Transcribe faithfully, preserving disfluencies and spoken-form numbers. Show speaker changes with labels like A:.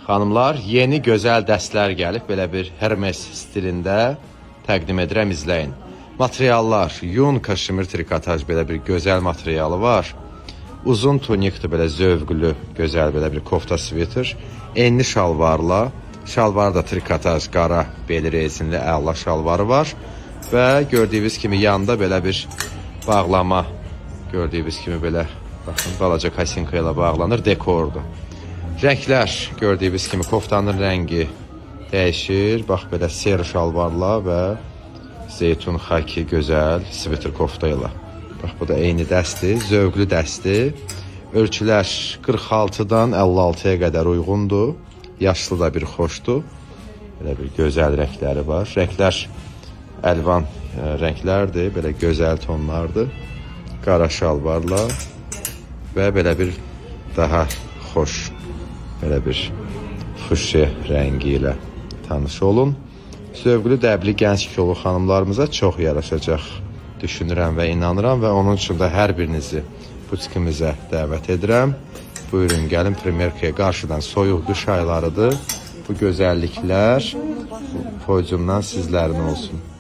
A: Xanımlar, yeni gözəl dəstlər gəlib, belə bir Hermes stilində təqdim edirəm, izləyin. Materiallar, yun, kaşmir trikotaj, belə bir gözəl materialı var. Uzun tunikdir, belə zövqlü, gözəl, belə bir kofta sviter. Enli şalvarla, şalvar da trikotaj, qara, beli rezinli, əla şalvarı var. Və gördüyünüz kimi yanında belə bir bağlama, gördüyünüz kimi belə, baxın, balaca kasinka ilə bağlanır, dekordur. Rənglər, gördüyünüz kimi koftanın rəngi dəyişir. Bax, belə seri şalvarla və zeytun xaki gözəl sviter kofta ilə. Bax, bu da eyni dəstir, zövqlü dəstir. Ölçülər qırx altıdan əlli altıya qədər uyğundur. Yaşlı da bir xoşdur. Belə bir gözəl rəngləri var. Rənglər əlvan rənglərdir, belə gözəl tonlardır. Qara şalvarla və belə bir daha xoş, belə bir fuşya rəngi ilə tanış olun. Zövqlü dəbli gənc kolu xanımlarımıza çox yaraşacaq düşünürəm və inanıram və onun üçün də hər birinizi butikimizə dəvət edirəm. Buyurun, gəlin Primerkaya, qarşıdan soyuq qış aylarıdır. Bu gözəlliklər podyumdan sizlərin olsun.